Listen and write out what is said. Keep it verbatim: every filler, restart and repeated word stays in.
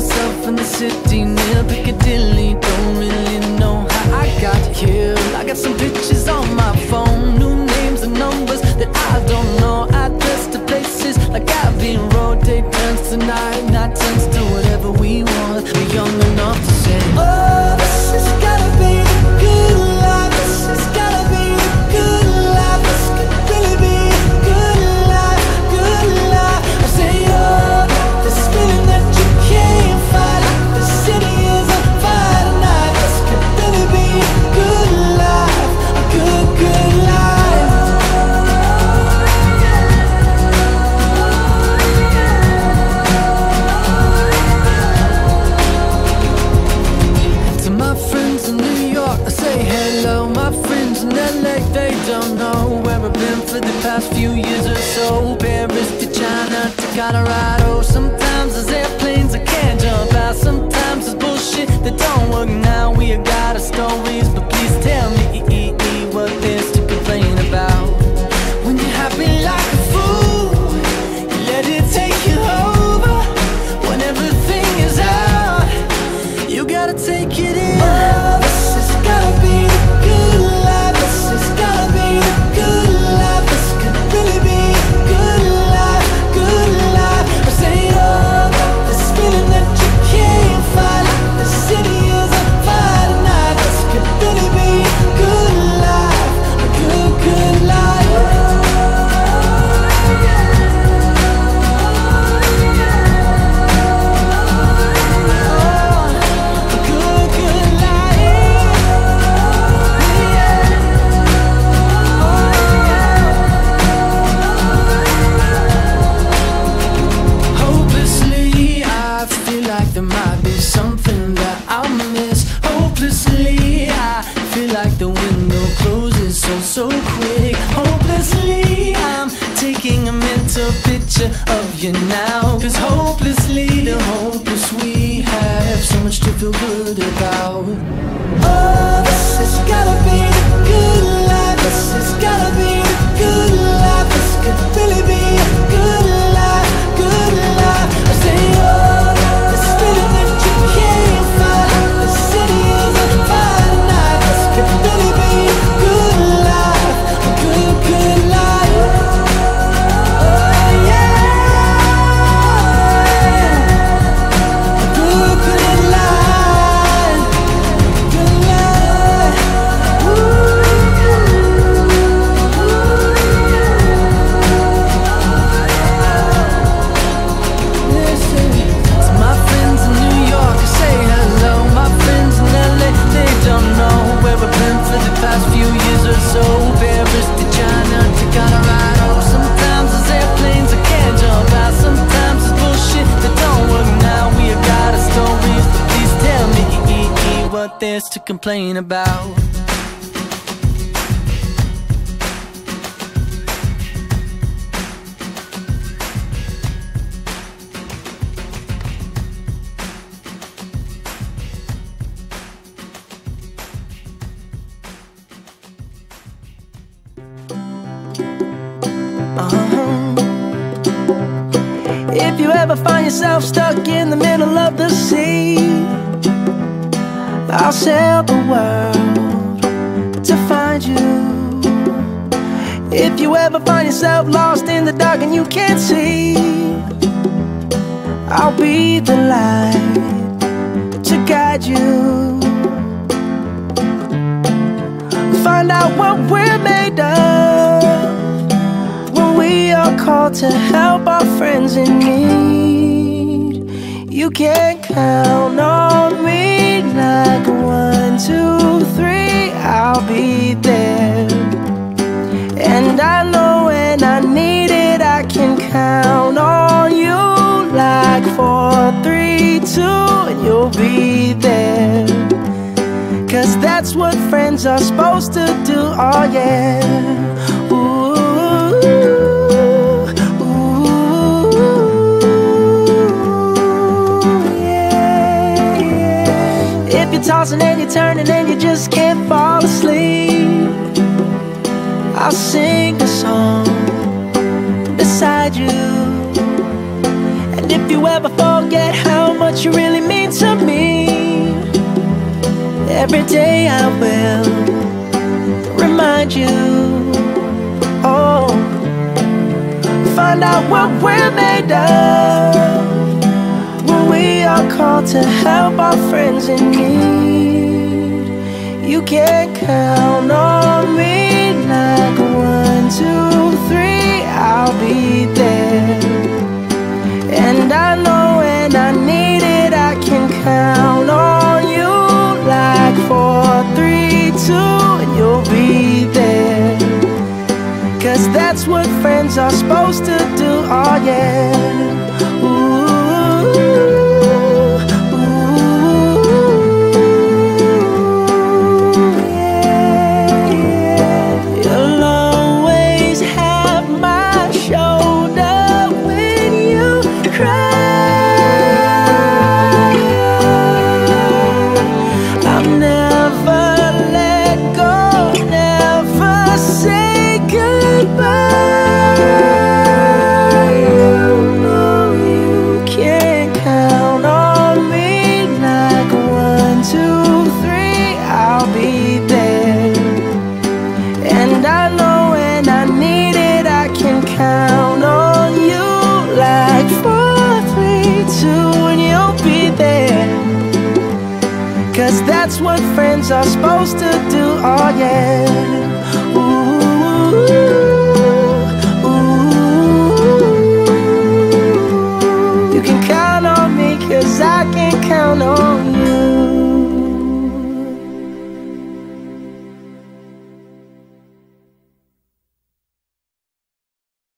myself in the city near Piccadilly. Don't really know how I got here. I got some pictures on my phone, new names and numbers that I don't know. Address to places like Abbey Road. Day turns to night, night turns to whatever we want. We're young enough to say, oh, this has gotta be the good life. This has gotta be the good life. This could really be a good life, good life. I say, oh, this feeling that you can't fight. The city is on fire tonight. This could really be a good life, a good, good life. To my friends in New York, I say hello. My friends in L A, they don't know where I've been for the past few years or so. Paris to China to Colorado. Sometimes there's airplanes I can't jump out. Sometimes there's bullshit that don't work now. We got our stories, but please tell me what there's to complain about. When you're happy like a fool, you let it take you over. When everything is out, you gotta take it in. Oh, this has gotta be the good life. This has gotta be the good life. This could really be a good life, good life. I say, oh, this feeling that you can't fight. The city is on fire tonight. This could really be a good life, a good, good life. Hopelessly, I feel like there might be something that I'll miss. Hopelessly, I feel like the window closes so, so quick. Hopelessly, I'm taking a mental picture of you now. Cause hopelessly, the hopeless we have so much to feel good about. Oh, this has gotta be the good life. This has gotta be the good life. This could really be a good life, good life. I say, oh, this feeling that you can't fight. The city is on fire tonight. This could really be a good life, a good, good life. Oh, yeah, a good, good life, good life. Listen, to my friends in New York, I say hello. My friends in L A, they don't know where I've been for the past few years or so. Paris to China to Colorado. Sometimes there's airplanes I can't jump out. Sometimes there's bullshit that don't work now. We got our stories, but please tell me what there's to complain about. If you ever find yourself stuck in the middle of the sea, I'll sail the world to find you. If you ever find yourself lost in the dark and you can't see, I'll be the light to guide you. Find out what we're made of when we are called to help our friends in need. You can count on me like one, two, three, I'll be there. And I know when I need it, I can count on you like four, three, two, and you'll be there. Cause that's what friends are supposed to do, oh yeah. Ooh, ooh, yeah, yeah. If you're tossing and you're turning and you just can't fall asleep, I'll sing a song beside you. And if you ever forget how much you really mean to me. Every day I will remind you. Oh, find out what we're made of when we are called to help our friends in need. You can count on me like one, two, three, I'll be there. And I know when I need it, I can count on you like four, three, two, and you'll be there. Cause that's what friends are supposed to do, oh yeah. Ooh. Cause that's what friends are supposed to do, oh yeah. Ooh.